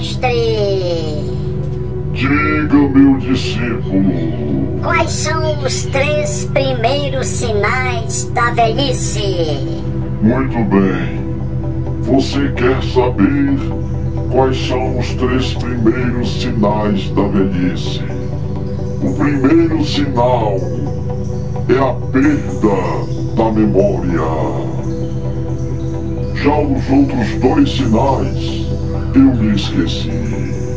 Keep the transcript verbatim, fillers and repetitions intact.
mestre. Diga, meu discípulo. Quais são os três primeiros sinais da velhice? Muito bem. Você quer saber quais são os três primeiros sinais da velhice? O primeiro sinal é a perda da memória. Já os outros dois sinais eu me esqueci.